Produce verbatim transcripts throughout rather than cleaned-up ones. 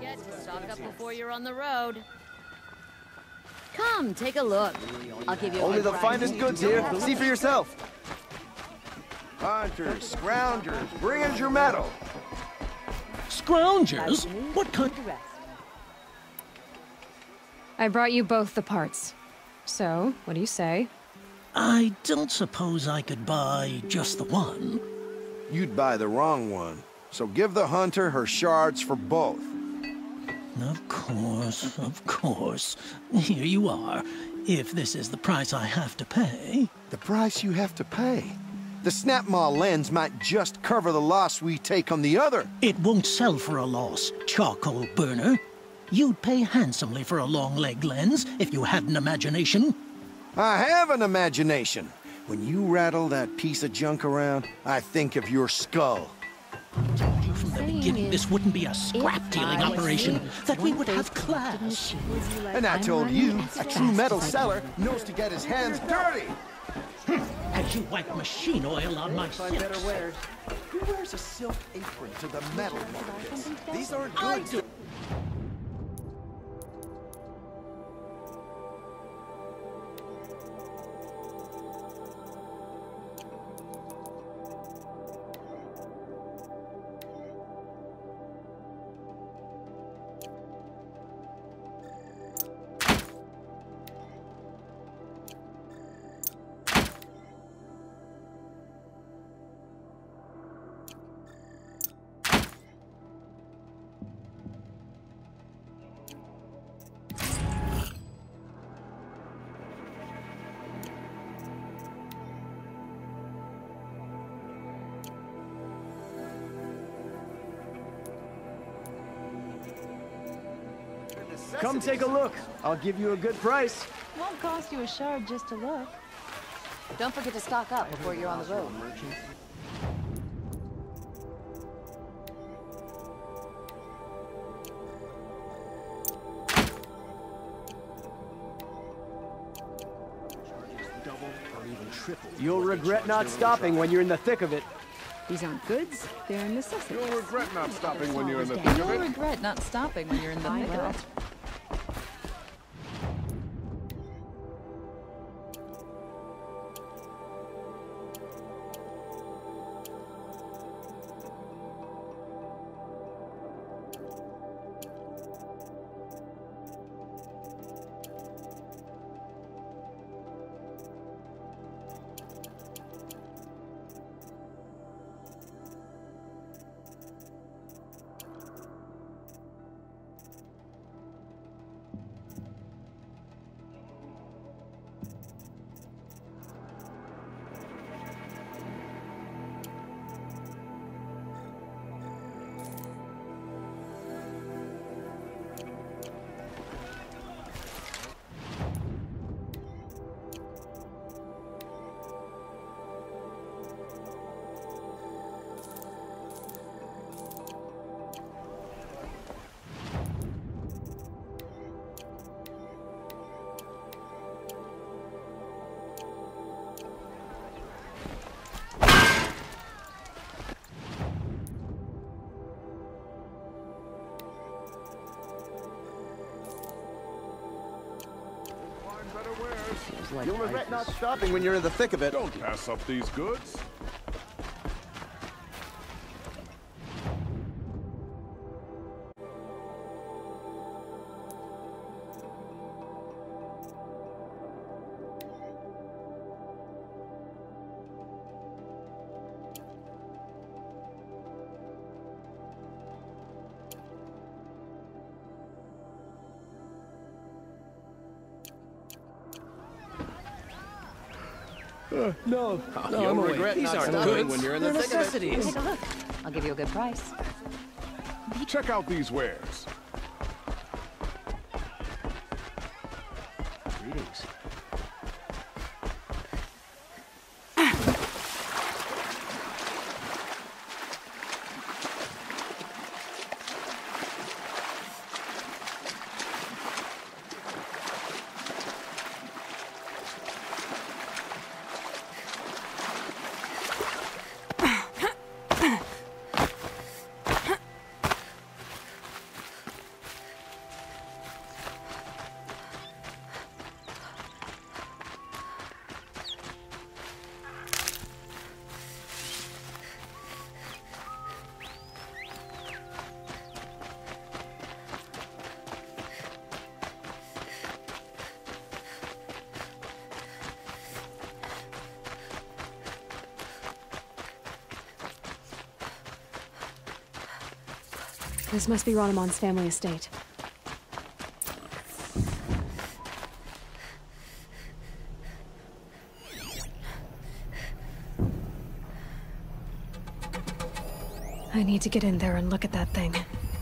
forget to stock up before you're on the road. Come, take a look. I'll give you Only a the finest goods here. See for yourself. Hunters, scroungers, bring us your metal. Scroungers? What kind? I brought you both the parts. So, what do you say? I don't suppose I could buy just the one. You'd buy the wrong one. So give the hunter her shards for both. Of course, of course. Here you are. If this is the price I have to pay. The price you have to pay? The Snapmaw lens might just cover the loss we take on the other. It won't sell for a loss, charcoal burner. You'd pay handsomely for a long-leg lens if you had an imagination. I have an imagination. When you rattle that piece of junk around, I think of your skull. I told you from the beginning this wouldn't be a scrap-dealing operation, that we would have class. And I told you, a true metal seller knows to get his hands dirty. As you wipe machine oil on my silks. Who wears a silk apron to the metal markets? These aren't I goods. do. Come take a look. I'll give you a good price. Won't cost you a shard just to look. Don't forget to stock up before you're on the road. You'll regret not stopping when you're in the thick of it. These aren't goods, they're necessities. You'll regret not stopping when you're in the thick of You'll it. regret not stopping when you're in the thick of it. You'll regret not stopping when you're in the thick of it. Don't pass up these goods. Uh, no, no, You'll I'm away. regret These not aren't stopping goods. when you're in the They're thick of it. necessities. Take a look. I'll give you a good price. Check out these wares. Greetings. This must be Ronamon's family estate. I need to get in there and look at that thing.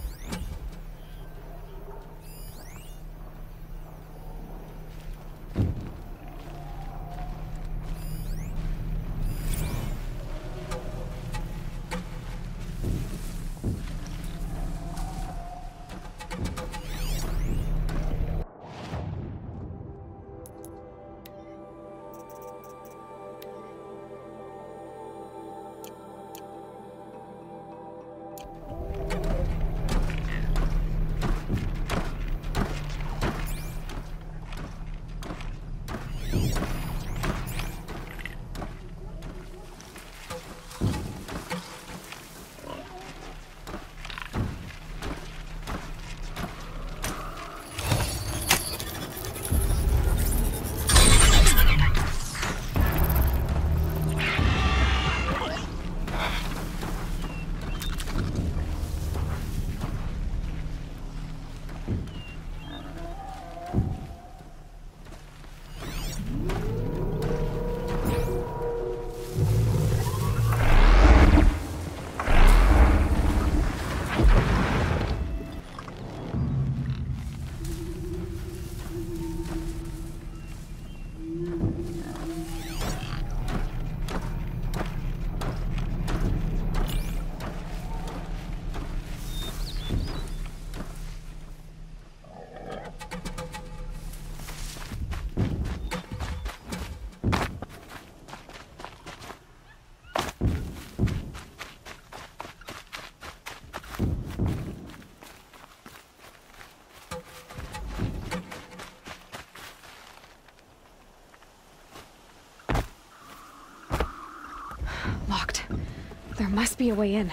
Locked. There must be a way in.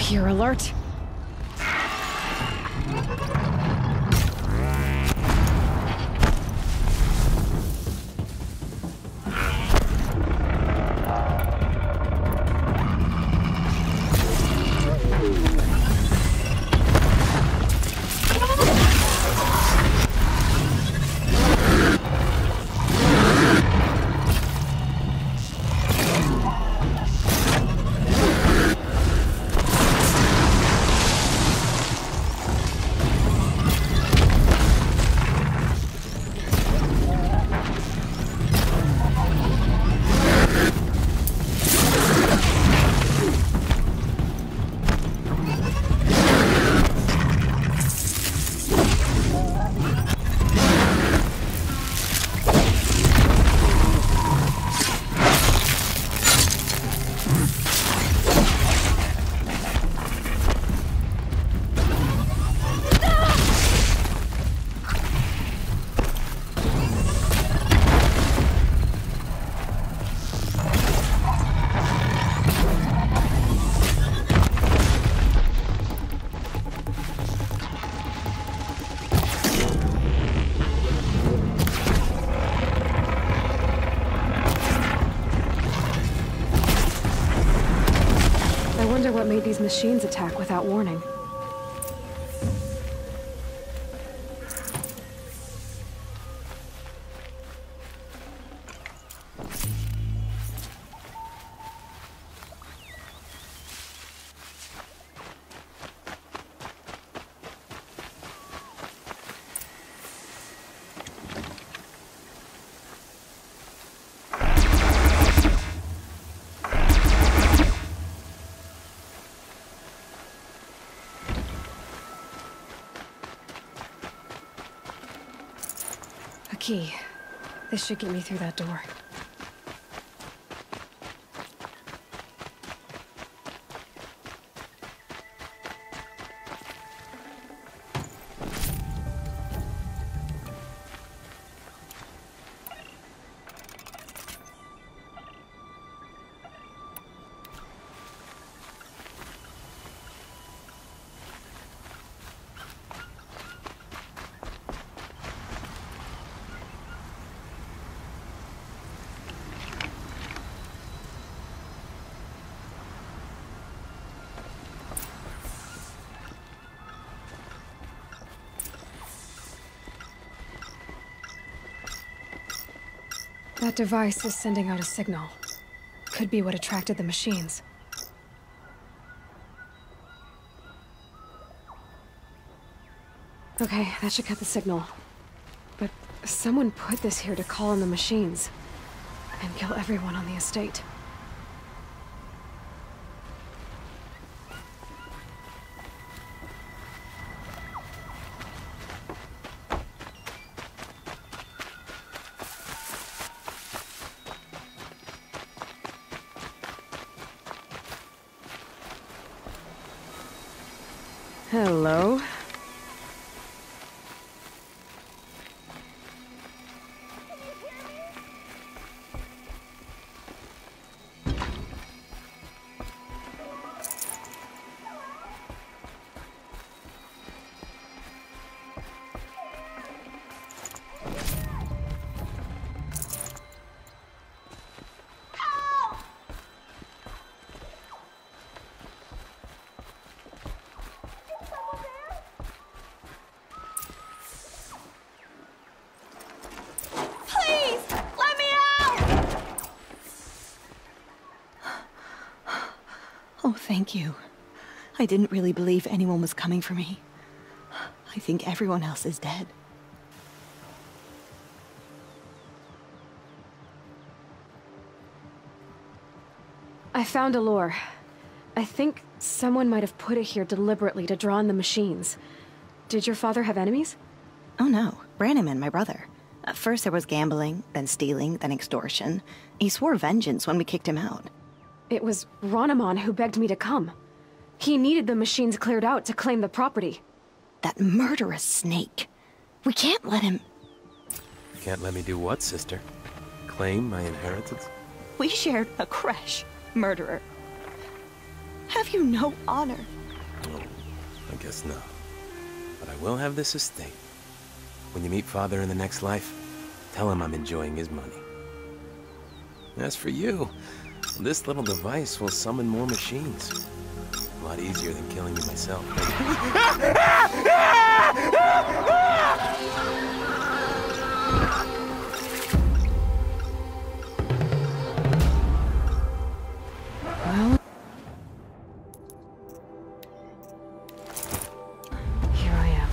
Fear alert. I wonder what made these machines attack without warning. Key. This should get me through that door. That device is sending out a signal. Could be what attracted the machines. Okay, that should cut the signal. But someone put this here to call in the machines and kill everyone on the estate. Hello? Oh, thank you. I didn't really believe anyone was coming for me. I think everyone else is dead. I found a lure. I think someone might have put it here deliberately to draw in the machines. Did your father have enemies? Oh no, Branniman, my brother. At first there was gambling, then stealing, then extortion. He swore vengeance when we kicked him out. It was Ronamon who begged me to come. He needed the machines cleared out to claim the property. That murderous snake. We can't let him... Can't let me do what, sister? Claim my inheritance? We shared a creche, murderer. Have you no honor? I guess not. But I will have this estate. When you meet Father in the next life, tell him I'm enjoying his money. As for you, this little device will summon more machines. A lot easier than killing you myself. Well, here I am.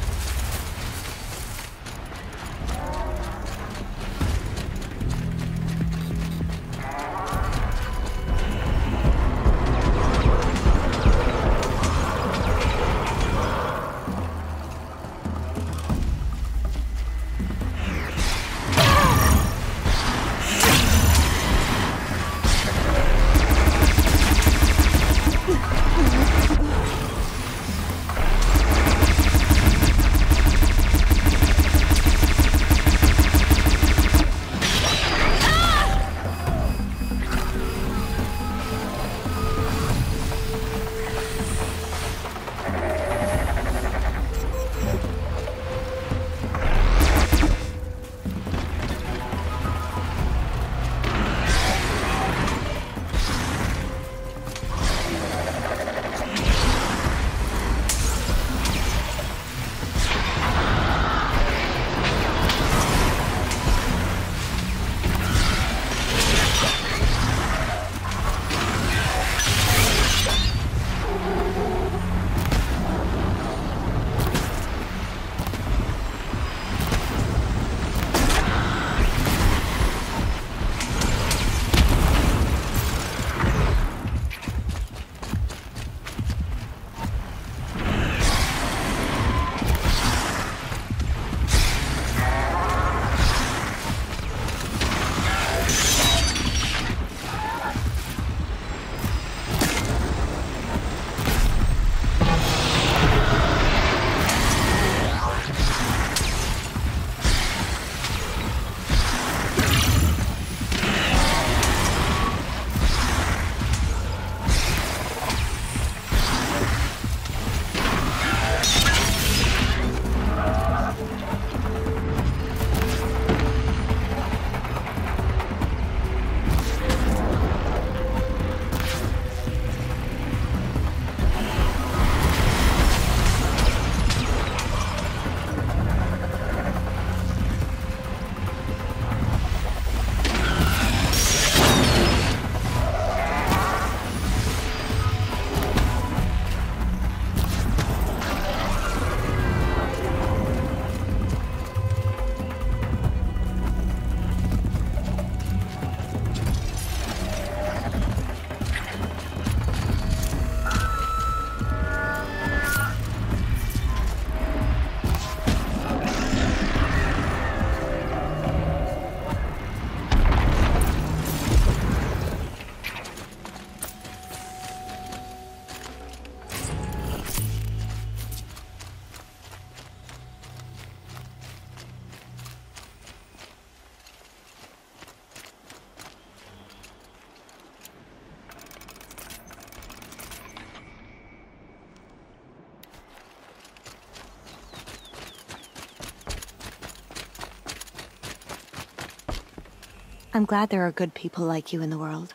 I'm glad there are good people like you in the world.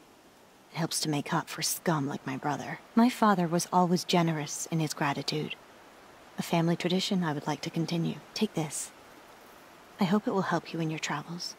It helps to make up for scum like my brother. My father was always generous in his gratitude. A family tradition I would like to continue. Take this. I hope it will help you in your travels.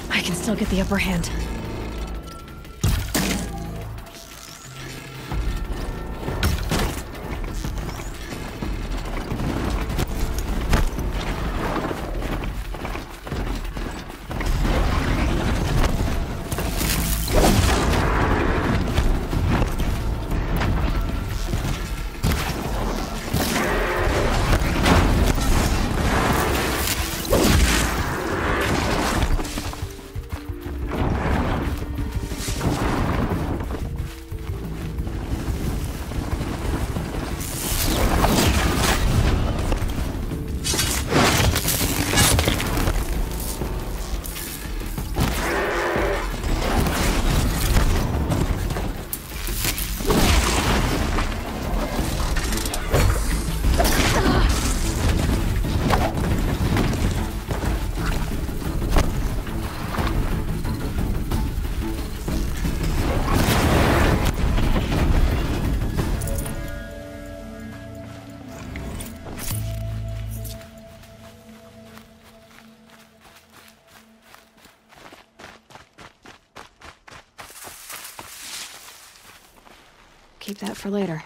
I can still get the upper hand. Keep that for later.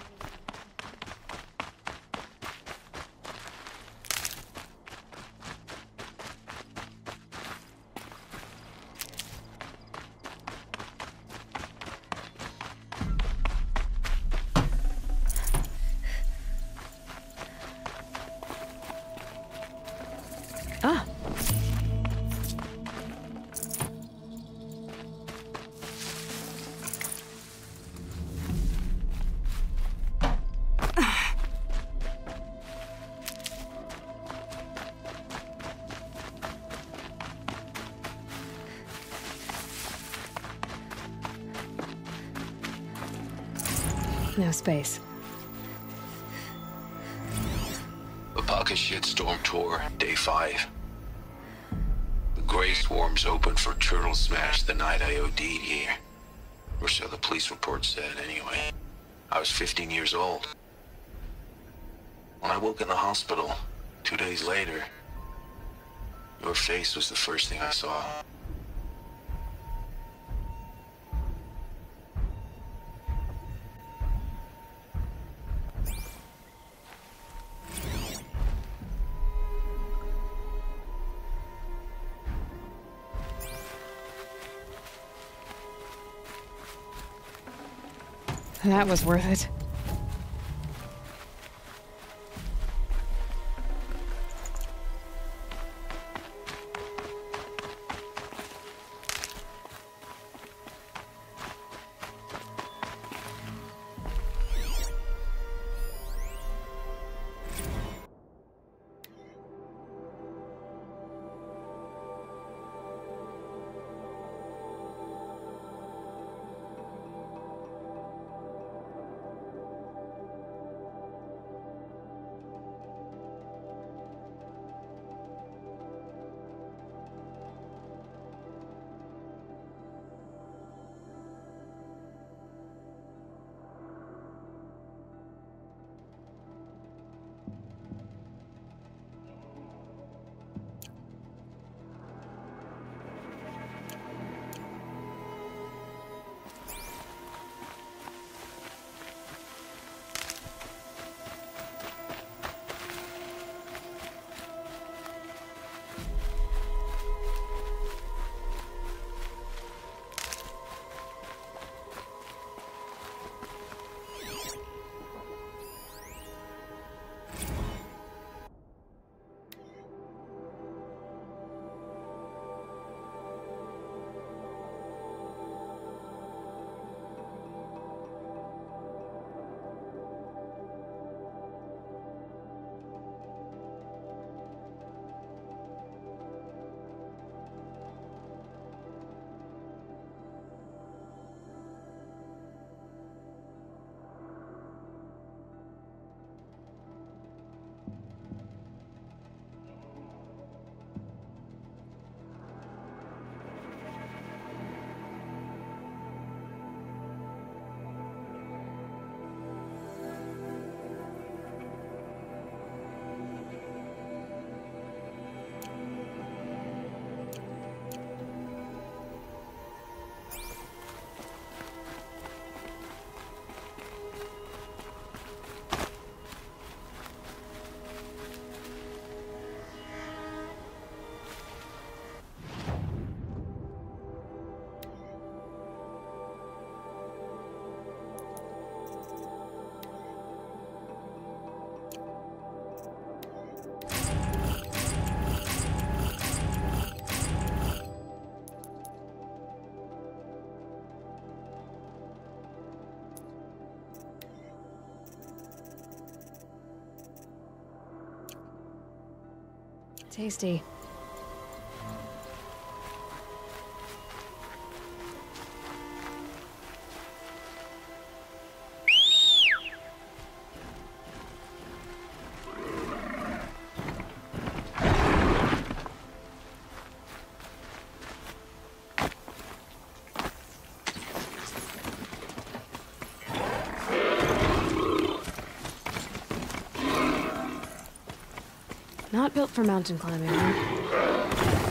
Ah. No space. Apaka Shitstorm Tour, day five. The Grey Swarms opened for Turtle Smash the night I OD'd here. Or so the police report said, anyway. I was fifteen years old. When I woke in the hospital, two days later, your face was the first thing I saw. That was worth it. Tasty. Not built for mountain climbing, huh?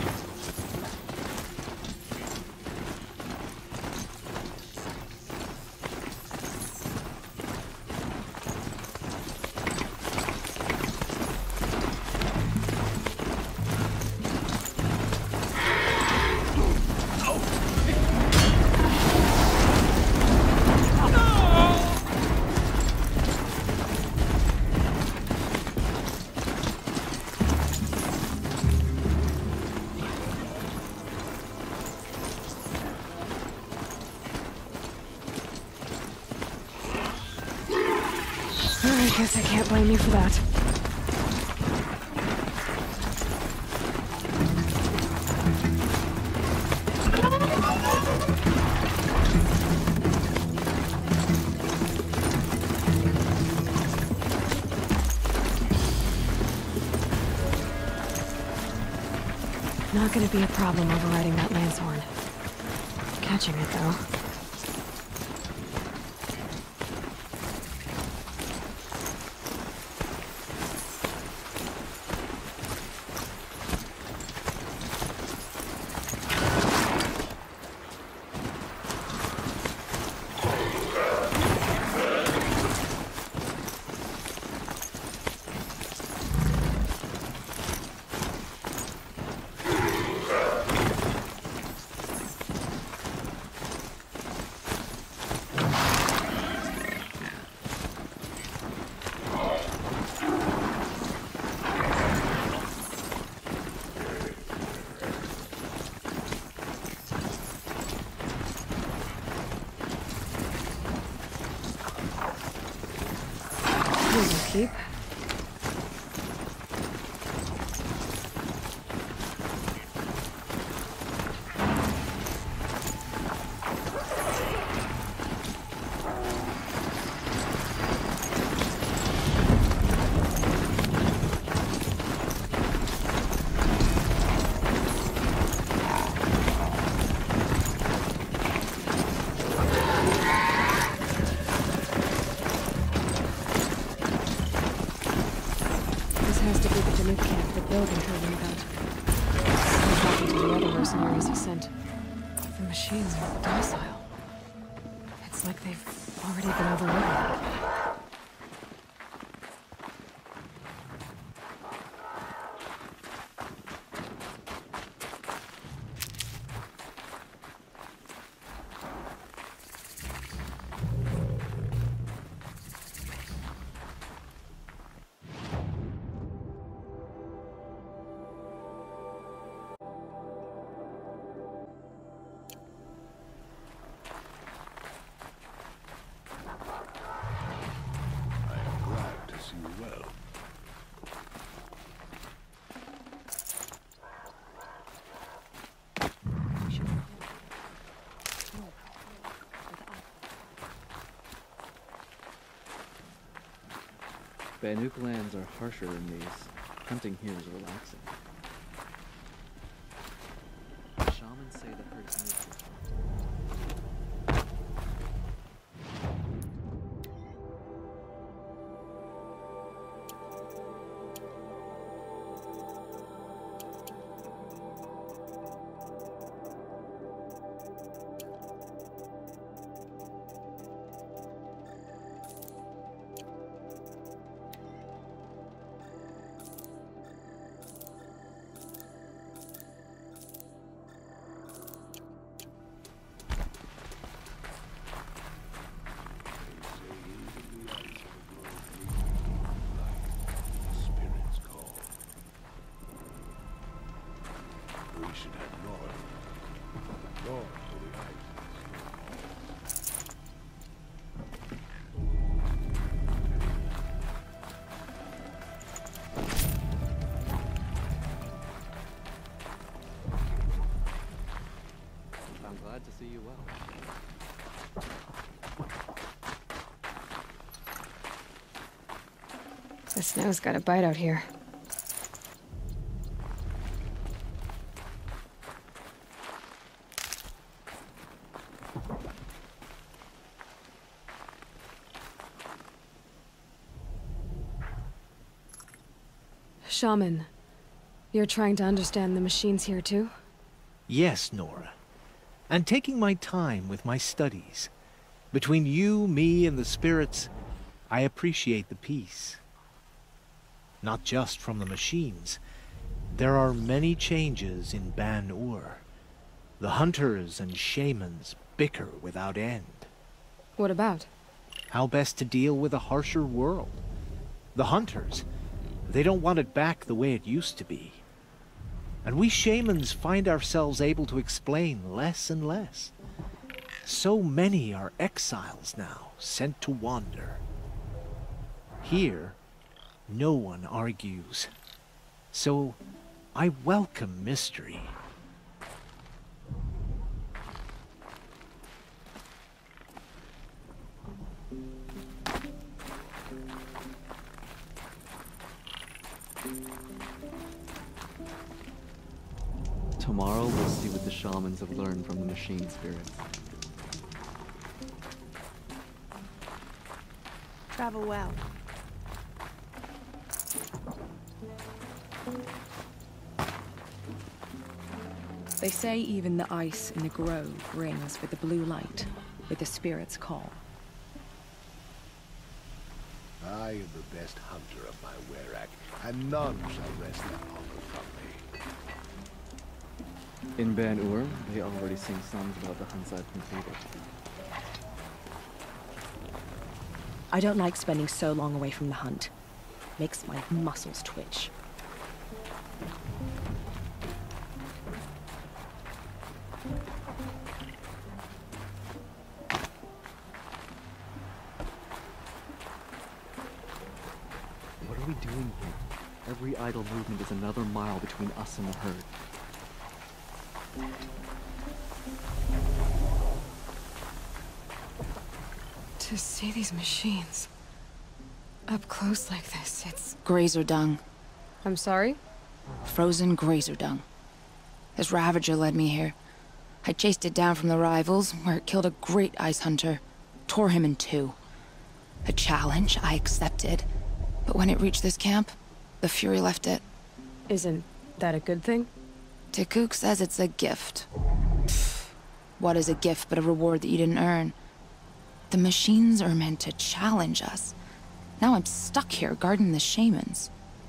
I guess I can't blame you for that. Not gonna be a problem overriding that lance horn. Catching it, though. Keep. Building heard about. I'm talking to the other mercenaries he sent. The machines are docile. It's like they've already been overridden. Banuk lands are harsher than these. Hunting here is relaxing. Shamans say the herds move. Glad to see you well. The snow's got a bite out here. Shaman, you're trying to understand the machines here too? Yes, Nora. And taking my time with my studies. Between you, me, and the spirits, I appreciate the peace. Not just from the machines. There are many changes in Ban-Ur. The hunters and shamans bicker without end. What about? How best to deal with a harsher world. The hunters, they don't want it back the way it used to be. And we shamans find ourselves able to explain less and less. So many are exiles now, sent to wander. Here, no one argues. So, I welcome mystery. Tomorrow we'll see what the shamans have learned from the machine spirits. Travel well. They say even the ice in the grove rings with the blue light, with the spirit's call. I am the best hunter of my Werak, and none shall wrest that honor from me. In Ban-Ur, they already sing songs about the hunts I've completed. I don't like spending so long away from the hunt. Makes my muscles twitch. What are we doing here? Every idle movement is another mile between us and the herd. To see these machines up close like this, it's... Grazer dung. I'm sorry? Frozen grazer dung. This Ravager led me here. I chased it down from the rivals, where it killed a great ice hunter. Tore him in two. A challenge I accepted. But when it reached this camp, the Fury left it. Isn't that a good thing? Tikuk says it's a gift. Pfft. What is a gift but a reward that you didn't earn? The machines are meant to challenge us. Now I'm stuck here guarding the shamans.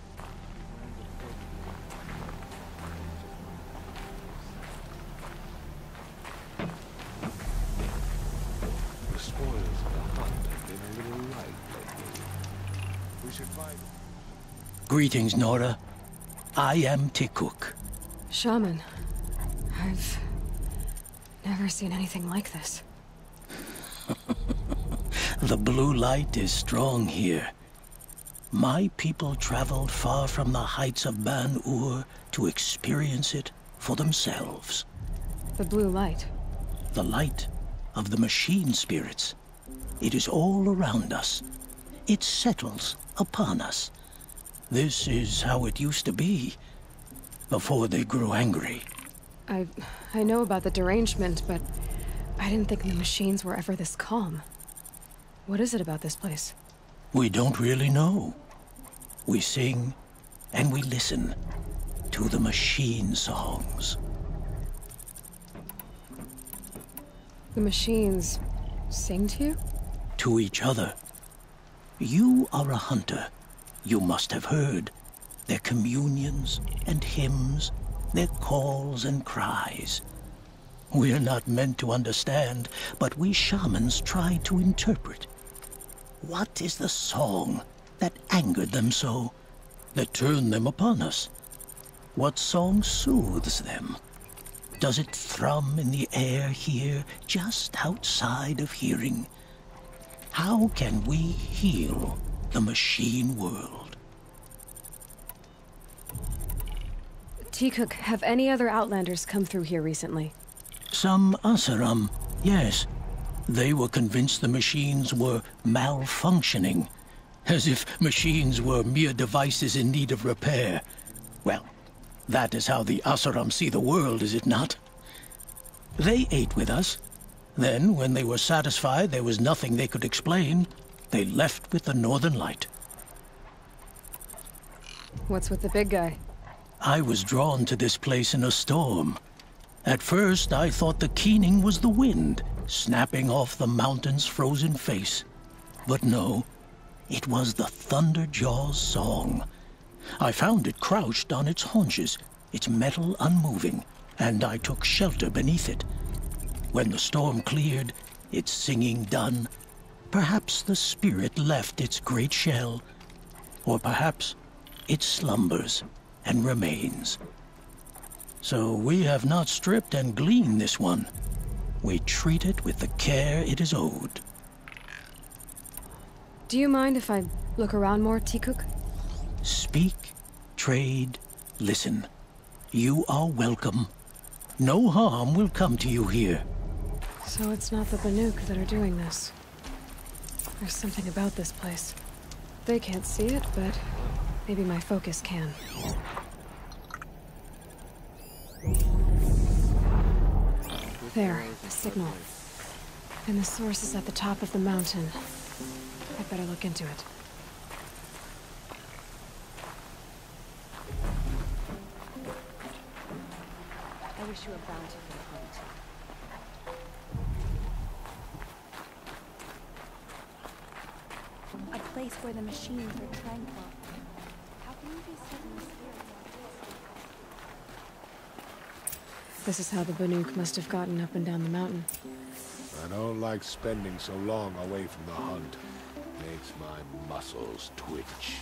The spoils of the hunt have been a little light lately. We should find... Greetings, Nora. I am Tikuk. Shaman, I've never seen anything like this. The blue light is strong here. My people traveled far from the heights of Ban-Ur to experience it for themselves. The blue light? The light of the machine spirits. It is all around us. It settles upon us. This is how it used to be, before they grew angry. I... I know about the derangement, but I didn't think the machines were ever this calm. What is it about this place? We don't really know. We sing and we listen to the machine songs. The machines sing to you? To each other. You are a hunter. You must have heard their communions and hymns, their calls and cries. We're not meant to understand, but we shamans try to interpret. What is the song that angered them so, that turned them upon us? What song soothes them? Does it thrum in the air here, just outside of hearing? How can we heal the machine world? Tikuk, have any other Outlanders come through here recently? Some Asuram, yes. They were convinced the machines were malfunctioning, as if machines were mere devices in need of repair. Well, that is how the Asuram see the world, is it not? They ate with us. Then, when they were satisfied there was nothing they could explain, they left with the Northern Light. What's with the big guy? I was drawn to this place in a storm. At first, I thought the keening was the wind, snapping off the mountain's frozen face. But no, it was the Thunderjaw's song. I found it crouched on its haunches, its metal unmoving, and I took shelter beneath it. When the storm cleared, its singing done, perhaps the spirit left its great shell, or perhaps it slumbers and remains. So we have not stripped and gleaned this one. We treat it with the care it is owed. Do you mind if I look around more, Tikuk? Speak, trade, listen. You are welcome. No harm will come to you here. So it's not the Banuk that are doing this. There's something about this place. They can't see it, but maybe my focus can. There, a signal. And the source is at the top of the mountain. I'd better look into it. I wish you a bounty for the hunt. A place where the machines are tranquil. How can you be certain the spirits are? This is how the Banuk must have gotten up and down the mountain. I don't like spending so long away from the hunt. Makes my muscles twitch.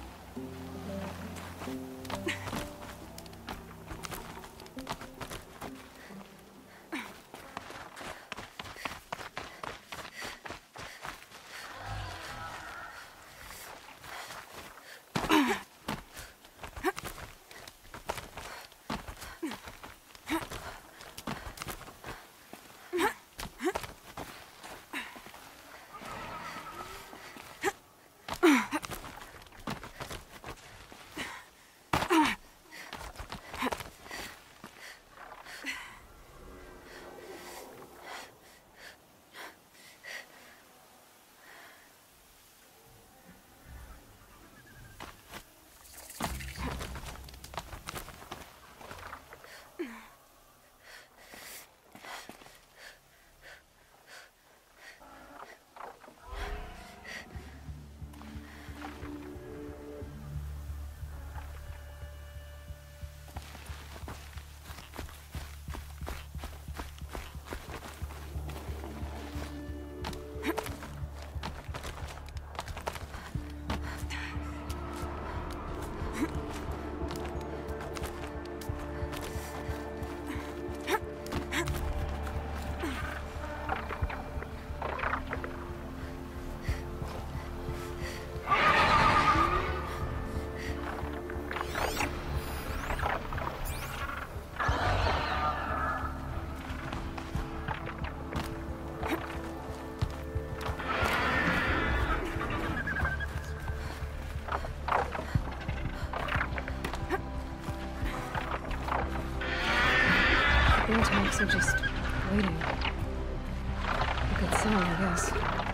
Are just waiting. A good sign, I guess.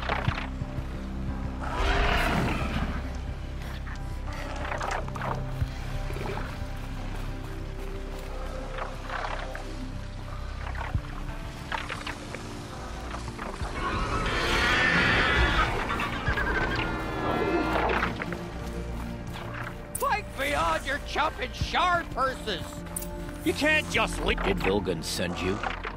Fight beyond your chopping shard purses! You can't just leave. Did Vilgun send you?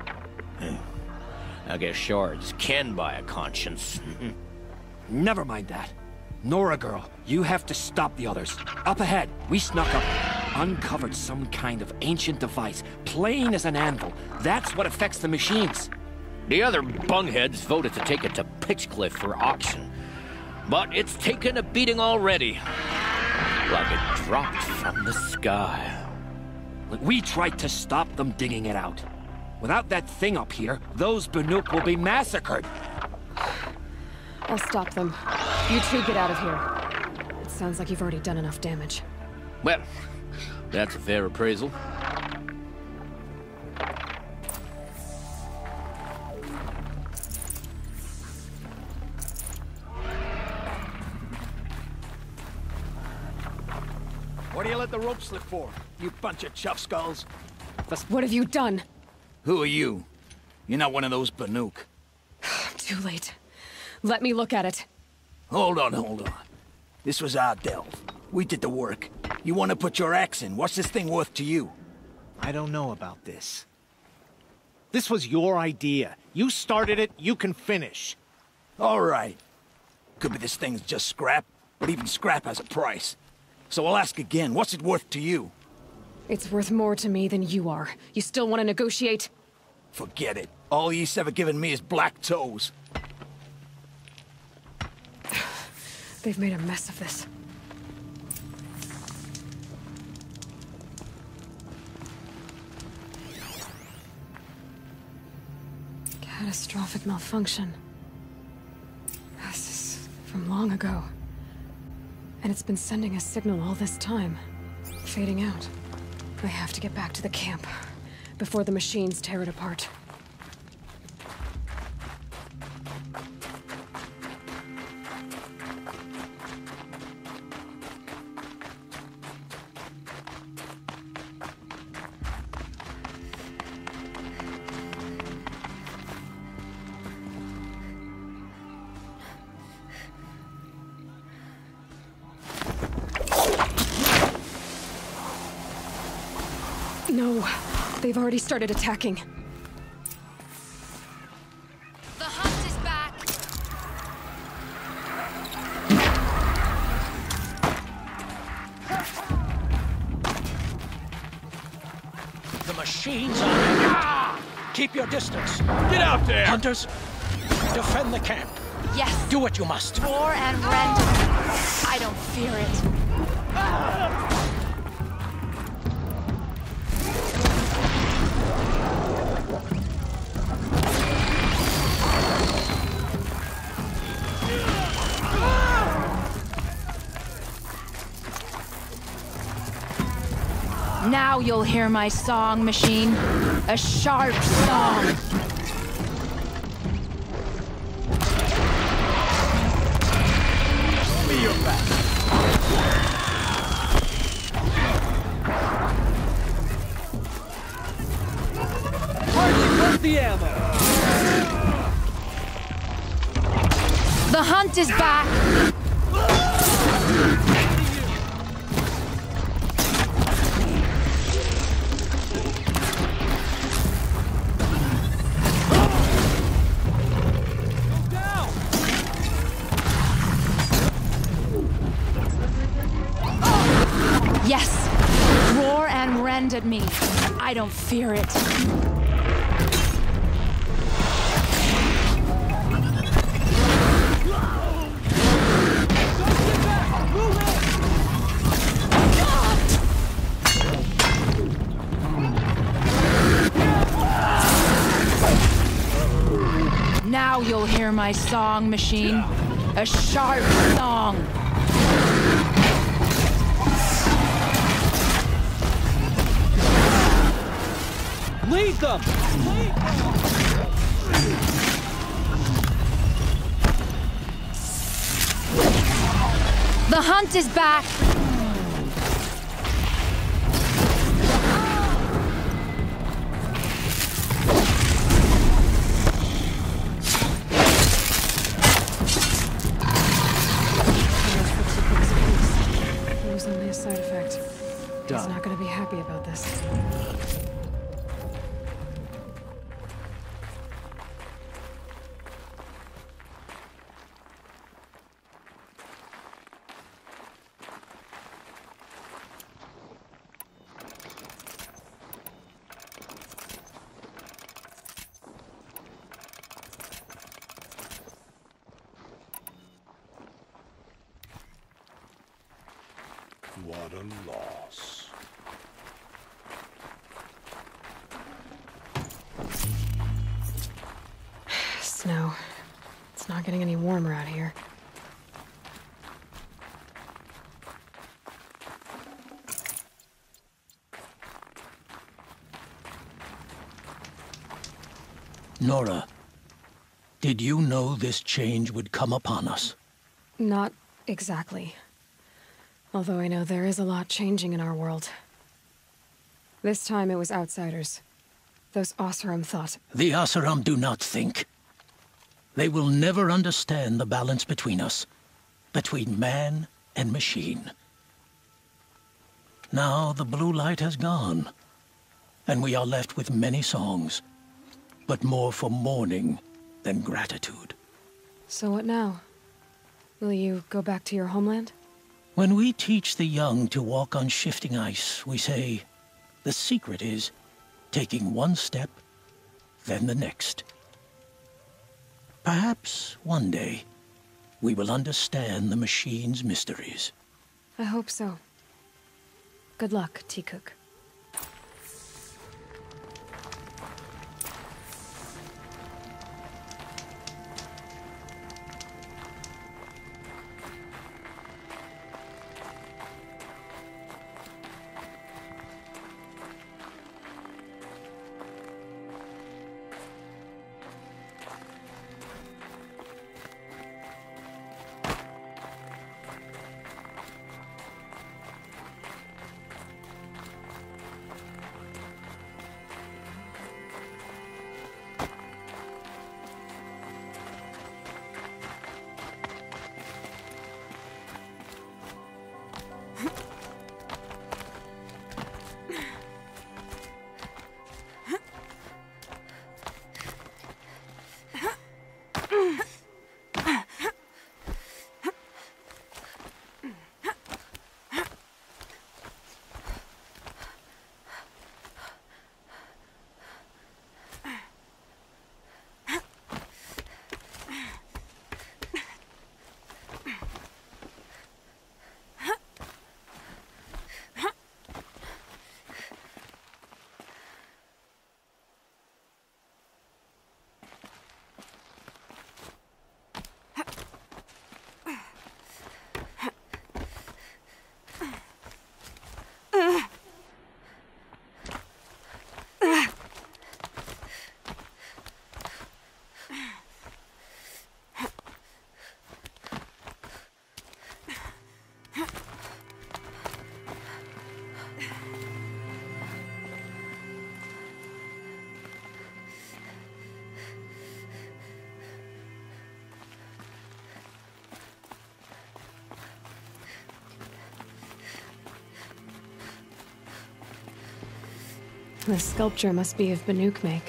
I guess shards can buy a conscience. Never mind that. Nora girl, you have to stop the others. Up ahead, we snuck up, uncovered some kind of ancient device, plain as an anvil. That's what affects the machines. The other bungheads voted to take it to Pitchcliff for auction. But it's taken a beating already. Like it dropped from the sky. We tried to stop them digging it out. Without that thing up here, those Banuk will be massacred. I'll stop them. You two get out of here. It sounds like you've already done enough damage. Well, that's a fair appraisal. What do you let the rope slip for, you bunch of chuff skulls? What have you done? Who are you? You're not one of those Banuk. Too late. Let me look at it. Hold on, hold on. This was our delve. We did the work. You want to put your axe in? What's this thing worth to you? I don't know about this. This was your idea. You started it, you can finish. All right. Could be this thing's just scrap, but even scrap has a price. So I'll ask again, what's it worth to you? It's worth more to me than you are. You still want to negotiate? Forget it. All ye's ever given me is black toes. They've made a mess of this. Catastrophic malfunction. This is from long ago. And it's been sending a signal all this time. Fading out. I have to get back to the camp before the machines tear it apart. No, they've already started attacking. The hunt is back! The machines are... Ah! Keep your distance. Get out there! Hunters, defend the camp. Yes. Do what you must. Roar and rend. I don't fear it. Ah! Now you'll hear my song, machine. A sharp song. Me your back. Hardly worth the ammo. The hunt is back. Yes! Roar and rend at me. I don't fear it. Now you'll hear my song, machine. A sharp song. Lead them! Lead them! The hunt is back! It was only a side effect. He's Done. not going to be happy about this. What a loss. It's not getting any warmer out here. Nora, did you know this change would come upon us? Not exactly. Although I know there is a lot changing in our world. This time it was outsiders. Those Oseram thought. The Oseram do not think. They will never understand the balance between us, between man and machine. Now the blue light has gone, and we are left with many songs, but more for mourning than gratitude. So what now? Will you go back to your homeland? When we teach the young to walk on shifting ice, we say, the secret is taking one step, then the next. Perhaps one day we will understand the machine's mysteries. I hope so. Good luck, T-Cook. The sculpture must be of Banuk make.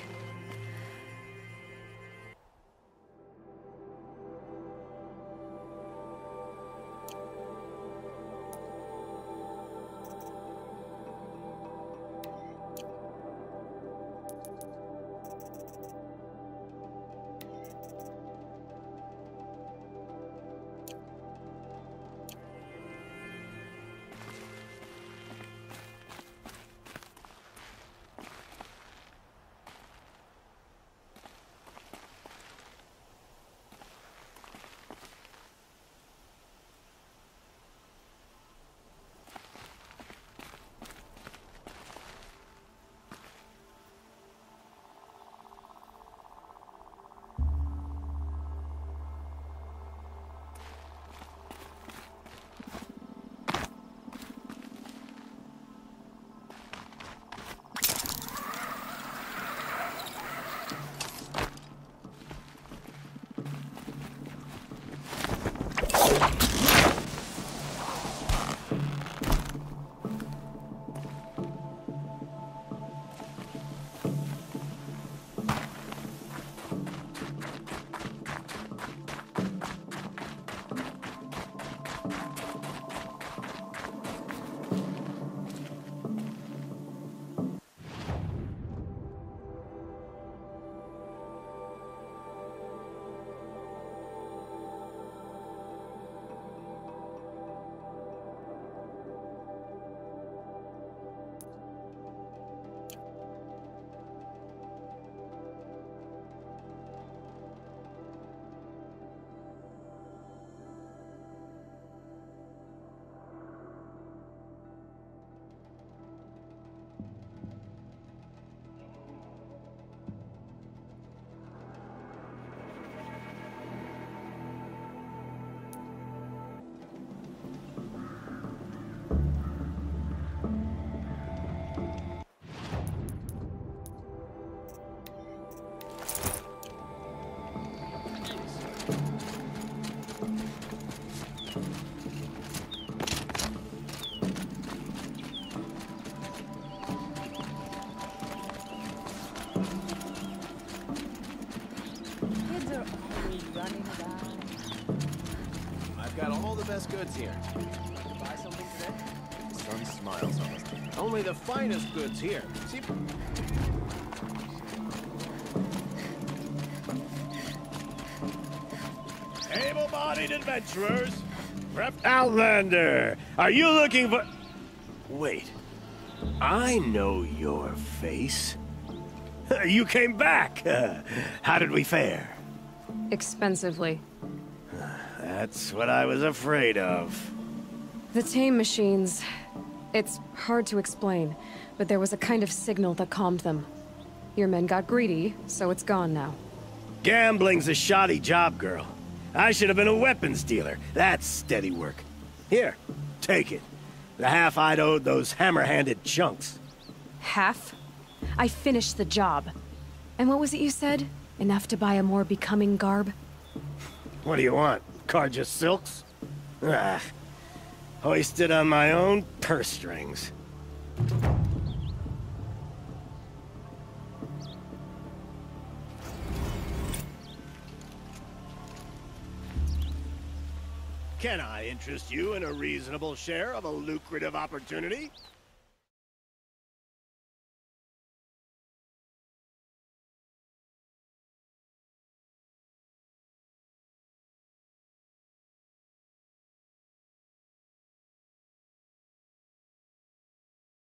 Kids are always running around. I've got all the best goods here. Buy something today? The sun smiles on us. Only the finest goods here. See? Able-bodied adventurers. Rep Outlander. Are you looking for... Wait. I know your face. You came back. How did we fare? Expensively. That's what I was afraid of. The tame machines... It's hard to explain, but there was a kind of signal that calmed them. Your men got greedy, so it's gone now. Gambling's a shoddy job, girl. I should have been a weapons dealer. That's steady work. Here, take it. The half I'd owed those hammer-handed chunks. Half? I finished the job. And what was it you said? Enough to buy a more becoming garb? What do you want? Carja silks? Ah, hoisted on my own purse strings. Can I interest you in a reasonable share of a lucrative opportunity?